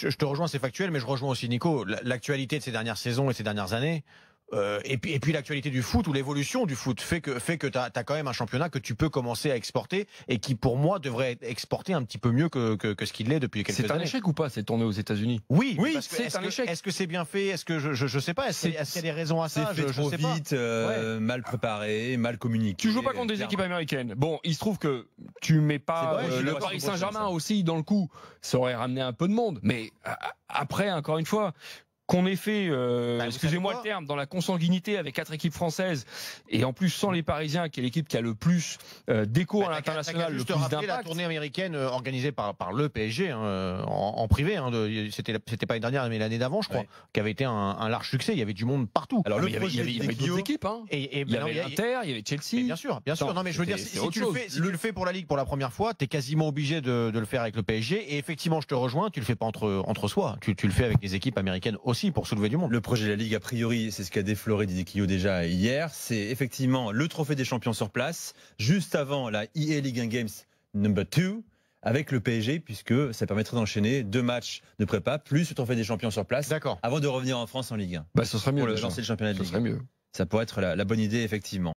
je te rejoins, c'est factuel, mais je rejoins aussi Nico. L'actualité de ces dernières saisons et ces dernières années, et puis l'actualité du foot ou l'évolution du foot fait que t'as quand même un championnat que tu peux commencer à exporter et qui pour moi devrait être exporté un petit peu mieux que ce qu'il l'est depuis quelques années. C'est un échec ou pas cette tournée aux États-Unis? Oui, c'est un échec. Est-ce que c'est bien fait? Est-ce que je sais pas? Est-ce qu'il y a des raisons à ça? C'est fait trop vite, mal préparé, mal communiqué. Tu joues pas contre des équipes américaines. Bon, il se trouve que tu mets pas le Paris Saint-Germain aussi dans le coup. Ça aurait ramené un peu de monde. Mais après, encore une fois, qu'on ait fait, excusez-moi le terme, dans la consanguinité avec 4 équipes françaises et en plus sans les Parisiens, qui est l'équipe qui a le plus d'écho à l'international, le plus d'impact. La tournée américaine organisée par le PSG en privé, c'était pas l'année dernière mais l'année d'avant, je crois, qui avait été un large succès. Il y avait du monde partout. Alors il y avait d'autres équipes, il y avait l'Inter, il y avait Chelsea. Mais bien sûr. Non mais je veux dire, si tu le fais pour la Ligue pour la première fois, t'es quasiment obligé de le faire avec le PSG. Et effectivement, je te rejoins, tu le fais pas entre soi, tu le fais avec les équipes américaines aussi pour soulever du monde. Le projet de la Ligue, a priori, c'est ce qu'a défloré Didier Quillot déjà hier, c'est effectivement le trophée des champions sur place, juste avant la EA League 1 Games number 2, avec le PSG, puisque ça permettrait d'enchaîner 2 matchs de prépa, plus le trophée des champions sur place, avant de revenir en France en Ligue 1. Ce serait mieux. Pour lancer le championnat de Ligue 1. Ça serait mieux. Ça pourrait être la bonne idée, effectivement.